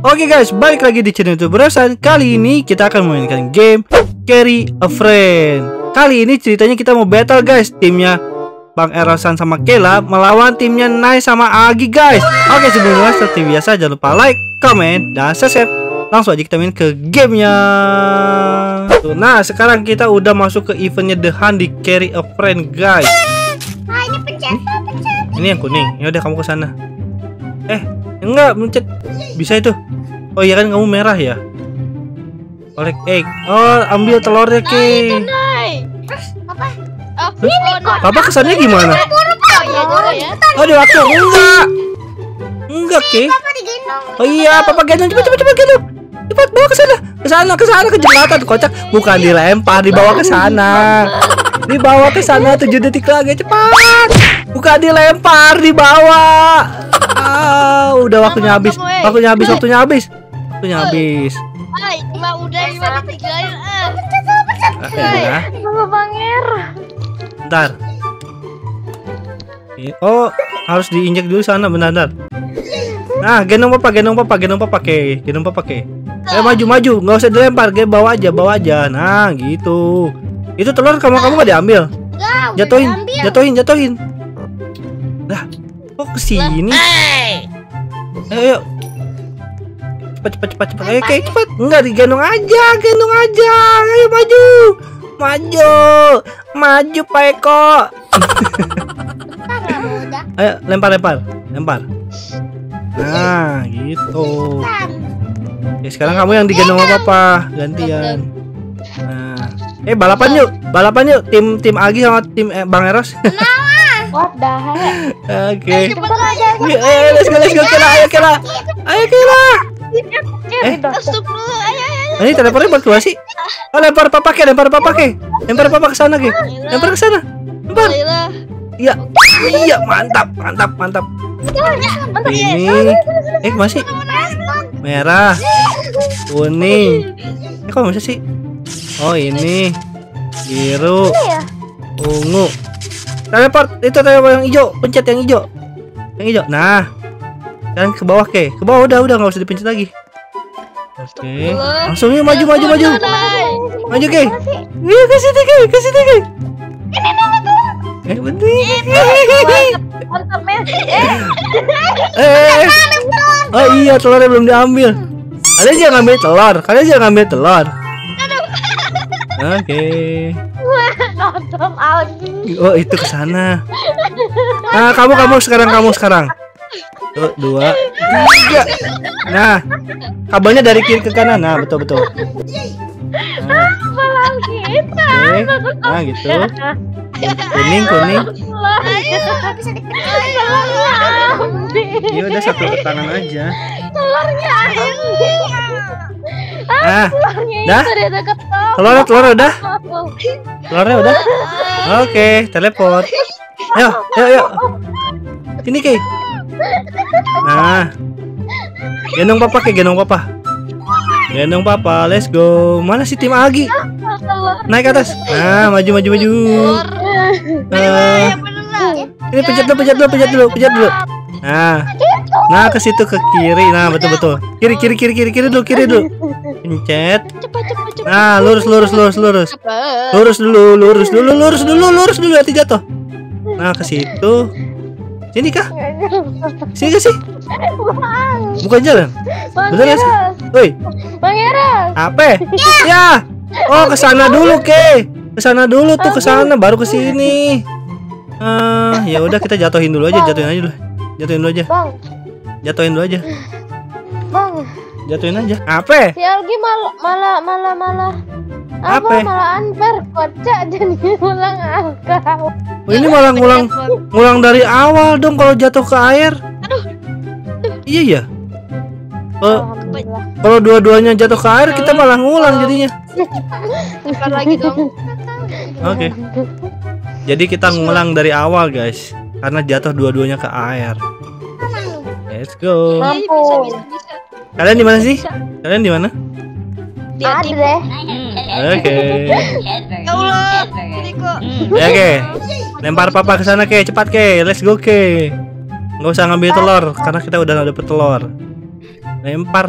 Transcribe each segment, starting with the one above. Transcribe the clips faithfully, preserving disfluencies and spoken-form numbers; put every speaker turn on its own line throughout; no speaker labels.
Oke guys, balik lagi di channel YouTube Berasan. Kali ini kita akan memainkan game Carry a Friend. Kali ini ceritanya kita mau battle guys. Timnya Bang Erasan sama Kela melawan timnya Nai sama Agi guys. Oke, sebelumnya seperti biasa jangan lupa like, comment, dan subscribe. Langsung aja kita main ke gamenya. Nah, sekarang kita udah masuk ke eventnya The Hunt di Carry a Friend guys.
Nah, ini pencet, pencet.
Ini yang kuning. Ya udah kamu ke sana. Eh, enggak, mencet. Bisa itu. Oh iya kan kamu merah ya. Collect egg. Oh, ambil telurnya ke.
Apa?
Papa kesannya gimana? Oh, di waktu enggak. Enggak ke. Oh iya, Papa gendong, cepat cepat cepat gendong. Cepat bawa ke sana. Ke sana, ke sana, ke jembatan kocak. Bukan dilempar, dibawa ke sana. Dibawa ke sana tujuh detik lagi, cepat. Bukan dilempar, dibawa. Ah, udah waktunya habis. Waktunya habis, waktunya habis. Waktunya habis.
Hai, Mbak udah gimana tinggalin ah.
Ya.
Banger.
Bentar. Oh, harus diinjek dulu sana, benar-benar. Nah, gendong Papa, gendong Papa, gendong Papa ke. Gendong Papa ke. Eh, maju maju, nggak usah dilempar, ge bawa aja, bawa aja. Nah, gitu. Itu telur kamu kamu nggak diambil? Jatuhin, jatuhin, jatuhin. Lah, kok kesini? Ayo, ayo. Cepat, cepat, cepat, cepat. Ayo, kayak cepat. Enggak, digendong aja, gendong aja. Ayo maju, maju, maju, Pak Eko. Ayo, lempar, lempar, lempar. Nah, gitu. Ya, sekarang kamu yang digendong sama Papa, gantian. Nah, eh balapan yuk, balapan yuk. Tim tim Agi sama tim eh, Bang Eros.
What the heck?
Oke. Ayo, let's go, let's go, Kela, ayo Kela, ayo Kela. Eh,
Masuk dulu, ayo ayo.
ini telepornya buat keluar sih. Oh, lempar Papa ke, lempar Papa ke, lempar Papa ke sana ke, lempar ke sana, lempar. Iya, iya, mantap, mantap, mantap. Ini, eh masih merah, kuning. Eh kok bisa sih? Oh ini biru, ungu. Teleport itu teleport yang hijau, pencet yang hijau, yang hijau. Nah, sekarang ke bawah ke, ke bawah udah udah nggak usah dipencet lagi. Oke, langsung yuk maju maju maju, maju ke. Iya ke situ ke, ke situ ke. Eh betul. Eh, oh iya telurnya belum diambil. Kalian jangan ngambil telur, kalian jangan ngambil telur. Oke.
Nonton Algi.
Oh itu ke sana. Nah kamu kamu sekarang kamu sekarang. Tuh, dua, tiga. Nah, kabelnya dari kiri ke kanan. Nah betul betul. Nah,
kita.
oke. Nah gitu. Kuning kuning.
Bisa dipencet.
Iya udah satu ke tangan aja.
Telurnya
Nah, dah. Telur telur udah. Telurnya udah. Oke, teleport. Ayo, ayo, ayo. Sini Ki. Nah, gendong Papa Ki, gendong Papa. Gendong Papa, let's go. Mana si tim Agi? Naik ke atas. Nah, maju maju maju. Nah, ini pencet dulu, pencet dulu, pencet dulu, pencet dulu. Nah, nah ke situ ke kiri. Nah, betul betul. Kiri kiri kiri kiri kiri dulu, kiri dulu. Pencet. Nah, lurus lurus lurus lurus. Lurus dulu, lurus dulu, lurus dulu, lurus dulu, hati jatuh. Nah, ke situ. Sini kah? Sini kah sih? Bukan jalan. Bener sih? Woi.
Bang Eros.
Apa? Ya. Oh, ke sana dulu, Ke. Ke sana dulu tuh, ke sana baru ke sini. Ah, ya udah kita jatuhin dulu aja, jatuhin aja dulu. Jatuhin dulu aja.
Bang.
Jatuhin dulu aja.
Bang.
Jatuhin aja. Apa?
Si Algi malah malah malah malah
Apa?
apa malah unfair kocak jadi ulang angka.
Oh, ini malah ngulang ngulang dari awal dong kalau jatuh ke air. Iya ya. Kalau kalau dua-duanya jatuh ke air kita malah ngulang jadinya.
Bukan lagi dong.
Oke. Jadi kita ngulang dari awal guys, karena jatuh dua-duanya ke air. Let's go.
Bisa bisa bisa.
Kalian di mana sih? Kalian di mana?
Dia
Ada deh.
Oke.
Ya Allah, ini kok.
Ya Ke. Lempar Papa ke sana Ke, cepat Ke. Let's go Ke. Nggak usah ngambil telur karena kita udah dapet telur. Lempar.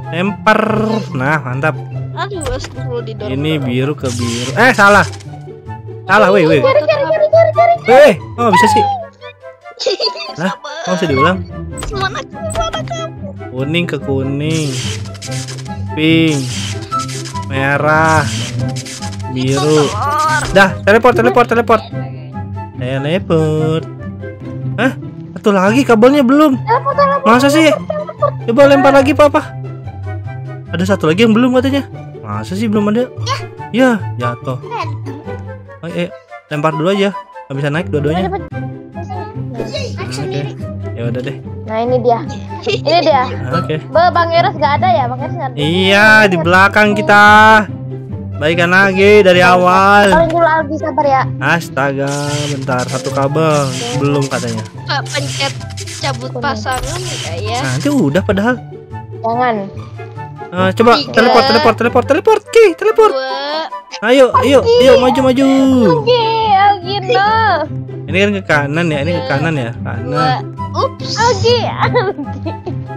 Lempar. Nah, mantap.
Aduh, astagfirullah didorong.
Ini biru ke biru. Eh, salah. Salah, weh, weh.
Cari cari cari cari cari.
Weh, oh bisa sih. Lah,
Sabar.
mau bisa diulang?
Mana mana kamu?
Kuning ke kuning. Pink. Merah. Biru.
Telur.
Dah, teleport, teleport, teleport. Teleport. Hah? Satu lagi kabelnya belum.
Teleport teleport.
Masa sih? Coba lempar lagi papa. Ada satu lagi yang belum katanya. Masa sih belum ada? Ya, jatuh. Oh, eh, lempar dulu aja. Gak bisa naik dua-duanya.
Cepet.
Hmm, Oke. Ya udah deh.
Nah ini dia. Ini dia.
Ah, Oke.
Be, Bang Eros nggak ada ya? Bang Eros nggak ada.
Iya, di belakang kita. Baikan lagi dari awal.
Paling dulu Aldi sabar ya.
Astaga, bentar satu kabel belum katanya.
Pak pencet cabut pasangan enggak ya?
Nah, itu udah padahal.
Jangan.
Ah, coba
Tiga.
teleport, teleport, teleport, teleport, Ki, teleport.
Dua.
Ayo, ayo, ayo maju, maju.
Algi, Algi no.
Ini kan ke kanan ya, ini ke kanan ya,
Dua.
kanan.
Ups.
Algi, Algi.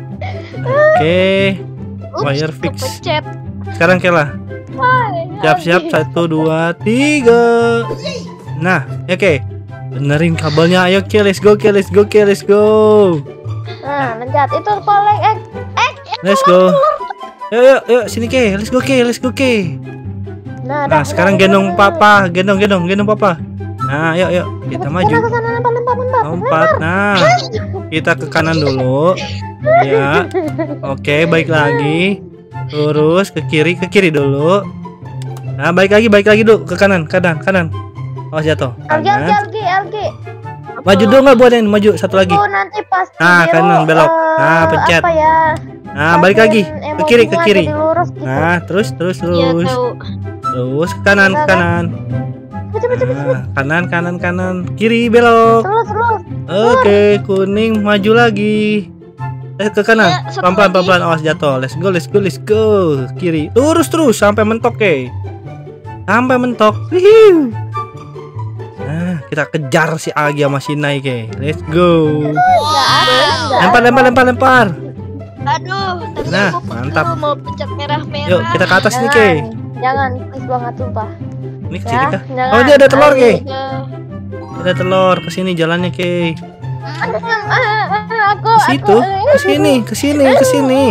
Oke,
Ups,
wire fix.
kepencet.
Sekarang Kela. Siap-siap, satu, dua, tiga. Nah, oke. Benerin kabelnya, ayo Ki, let's go, Ki, let's go, Ki, let's go.
Nah, loncat itu poleng eh eh.
Let's go. Yuk, yuk, yuk, sini Ki, let's go Ki, let's go Ki.
Nah,
Nah, sekarang gendong papa, gendong, gendong, gendong papa. Nah, yuk, yuk, kita maju.
Ke sana lempar lempar lempar.
Lompat. Nah, kita ke kanan dulu. Ya. Oke, baik lagi. Lurus ke kiri, ke kiri dulu. Nah, baik lagi, baik lagi dulu ke kanan, kanan, kanan. Awas jatuh.
Algi, Algi,
Kanan.
Algi, Algi.
Maju dong nggak buat yang maju satu lagi.
Oh, nanti pas
Nah,
biru,
kanan, belok.
eh,
Nah, pencet.
Apa ya?
Nah, balik lagi
Bagian
ke kiri, ke
emosinya
kiri.
jadi lurus gitu.
Nah, terus, terus,
Iya
terus,
tahu.
terus ke kanan, ke kanan.
Cepet cepet cepet.
Nah, kanan, kanan, kanan, kiri belok.
Terus terus.
Oke, kuning maju lagi. Eh, ke kanan.
Ya, satu
Pelan-pelan,
lagi.
pelan-pelan. Awas jatuh. Let's go, let's go, let's go. Kiri. Lurus terus sampai mentok, ke. Sampai mentok. Wihiu. Nah, kita kejar si Agi sama si Nai, ke. Let's go.
Enggak ada. Enggak.
Lempar, lempar, lempar, lempar.
Aduh, tadi
Nah,
aku pegel
mantap.
mau pencet merah-merah.
Yuk, kita ke atas nih, ke.
Jangan, jangan, please banget sumpah.
Ini ke
Ya,
sini kah?
jangan.
Oh, dia ada telur, ke.
Ya.
Ada telur. Ke sini jalannya, ke.
Ah, ah, aku,
Ke situ.
aku,
Ke sini, ke sini, ke sini.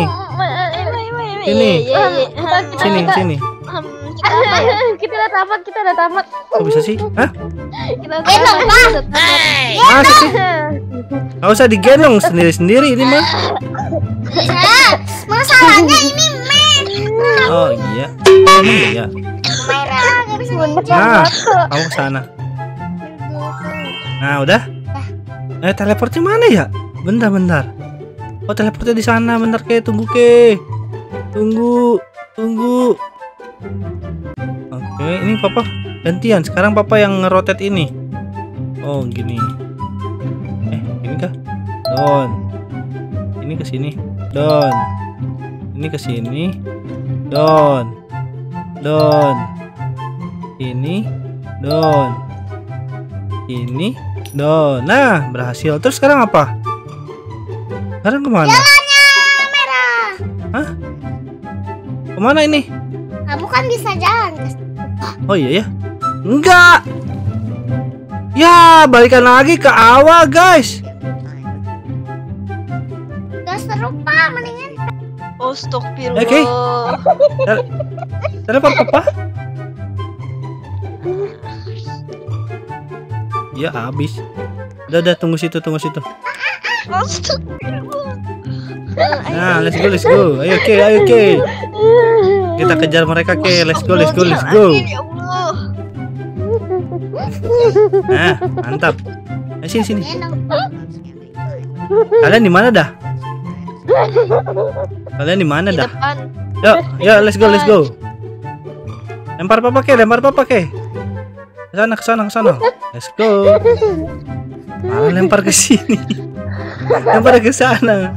Ini.
Iya, iya, iya.
Sini, sini.
Hmm, kita apa ya?
kita udah tamat, kita udah tamat.
Kok bisa sih? Hah?
Kita apa? Kita tamat.
Masa sih? Gak usah digendong sendiri-sendiri ini mah.
Masalahnya ini men
Oh iya. Emang iya.
merah nggak bisa
Nah, kamu ke sana. Nah, udah. Eh, teleportnya mana ya? Bentar, bentar. Oh, teleportnya di sana. Bentar, ke. Tunggu, ke. Tunggu, tunggu. Oke, ini papa gantian. Sekarang papa yang ngerotet ini. Oh, gini. Eh, ini kah? Don. Ini ke sini. Don. Ini ke sini. Don. Don. Ini. Don. Ini. Don. Nah, berhasil. Terus sekarang apa? Sekarang kemana?
jalannya merah.
Hah? Kemana ini?
Kamu kan bisa jalan ke
Oh iya ya. Enggak. Ya, balikan lagi ke awal, guys.
gak seru pak mendingan
Oh, astagfirullah.
Oke. Tel- Telepon papa. Ya, habis. Udah, udah, tunggu situ, tunggu situ.
Astagfirullah.
Nah, let's go, let's go. Ayo, Ke, ayo, Ke. Kita kejar mereka, Ke. Let's go, let's go, let's go.
Ya Allah.
Nah, mantap. Ayo, sini, sini.
gendong.
Kalian di mana dah? Kalian di mana
Di
dah?
depan.
Yuk, yuk, let's go, let's go. Lempar papa, Ke, lempar papa, Ke. Ke sana, ke sana, ke sana. Let's go. Malah lempar ke sini. Lempar ke sana.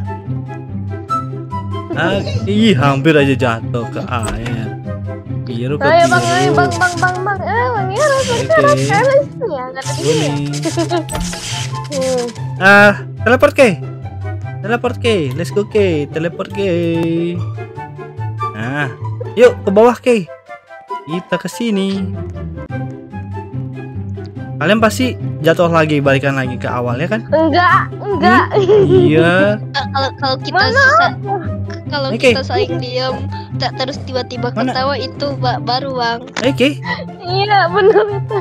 Ah, ih, hampir aja jatuh ke air. Biru ke
Ayo bang, ayo
biru.
bang, bang, bang, bang. Eh, bang Eros, bang
Oke.
Eros, Eros ya, nggak ada di sini.
Kuning.
Hmm.
Ah, teleport, Ke. Teleport, Ke. Let's go, Ke. Teleport, Ke. Nah, yuk ke bawah, Kay. Kita ke sini. Kalian pasti jatuh lagi, balikan lagi ke awal ya kan?
Enggak, enggak.
Iya.
Kalau kalau kita
Mana?
sa- kalau
Oke.
kita saling diam, tak terus tiba-tiba
Mana?
ketawa itu ba- baru bang.
Oke.
Iya, benar itu.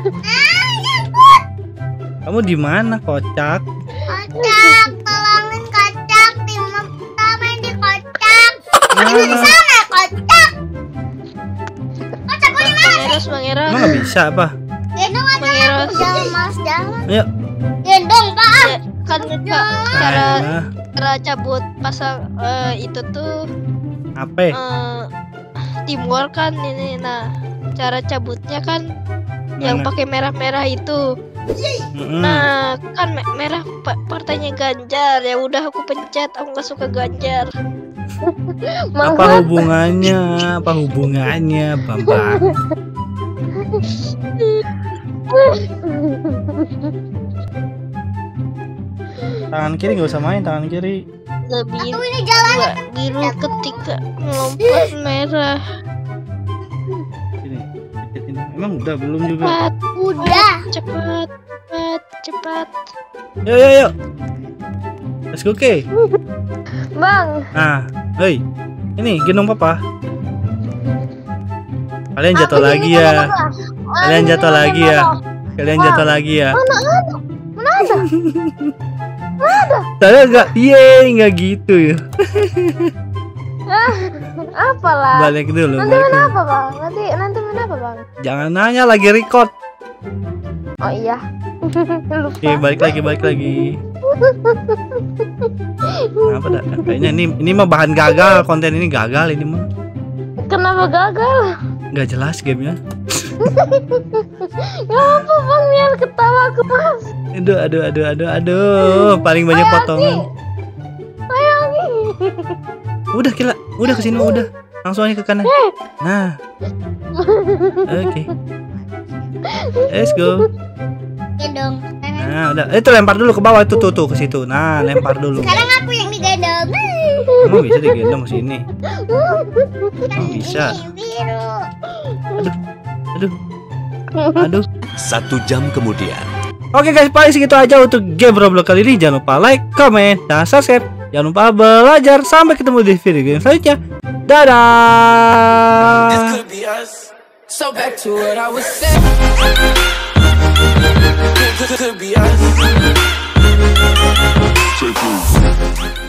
Kamu di mana, kocak?
Kocak, tolongin kocak. Tim pertama di kocak.
Nah,
Sana kocak. Kocak gue di mana?
Mangeros, Mangeros,
emang nggak bisa apa?
Gendong aja.
Mangeros.
Jangan malas jalan.
Ayo.
Gendong pak.
Ya, kan Kak, cara
Nah,
cara cabut pasang eh, itu tuh
apa?
eh, teamwork kan ini. Nah, cara cabutnya kan yang
Mana?
pakai merah-merah itu.
Mm-mm.
Nah, kan me- merah pa- partainya Ganjar. Ya udah aku pencet, aku nggak suka Ganjar.
Apa hubungannya? Apa hubungannya, Bambang? Tangan kiri nggak usah main, tangan kiri.
Lebih
Tuh ini jalan.
dua biru ketika melompat merah.
Sini, deketin. Emang udah belum juga?
Cepat,
Udah.
cepat, cepat, cepat.
Yuk, yuk, yuk. Let's go, Kay.
Bang,
Nah, hei, ini gendong papa. Kalian jatuh
aku
lagi
gini
ya.
sama Papa.
Kalian
Ah,
jatuh
gini
lagi
sama
ya.
Papa.
Kalian jatuh lagi ya.
Mana ada? Mana ada?
Saya nggak, yeay, nggak gitu ya.
Apalah.
Balik dulu,
Nanti
balik
mana
dulu.
apa bang? Nanti nanti mana apa bang?
Jangan nanya, lagi record.
Oh iya. Lupa.
Oke, balik lagi, balik lagi. Apa dah? Kayaknya ini ini mah bahan gagal, konten ini gagal ini mah.
Kenapa gagal?
Nggak jelas gamenya.
Gak apa bang, biar ketawa aku mas.
Aduh, aduh, aduh, aduh, aduh. Paling banyak potongan.
Sayangi.
Udah kira, udah kesini udah. Langsung aja ke kanan. Nah, oke. Let's go.
Gendong.
Nah, udah. Itu lempar dulu ke bawah, itu tuh tuh ke situ. Nah, lempar dulu.
Sekarang aku yang digendong.
Emang bisa digendong ke sini? Emang bisa.
Ini biru.
Aduh. Aduh.
Satu jam kemudian.
Oke guys, paling segitu aja untuk game Roblox kali ini. Jangan lupa like, comment, dan subscribe. Jangan lupa belajar. Sampai ketemu di video game selanjutnya. Dadah.
So back to what I was saying. Could, could, could be us.